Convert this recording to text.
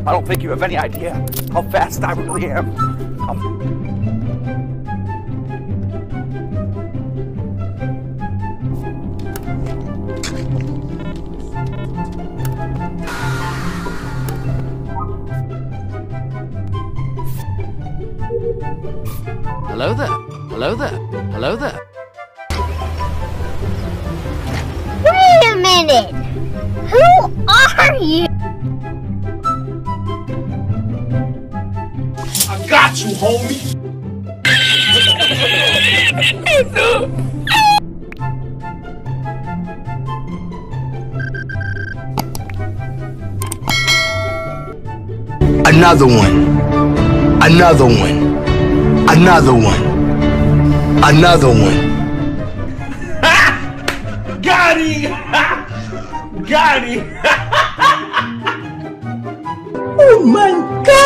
I don't think you have any idea how fast I really am. Hello there. Hello there. Hello there. Wait a minute! Who are you? I got you, homie! Another one. Another one. Another one. Another one. Got him! Got him! Oh my God!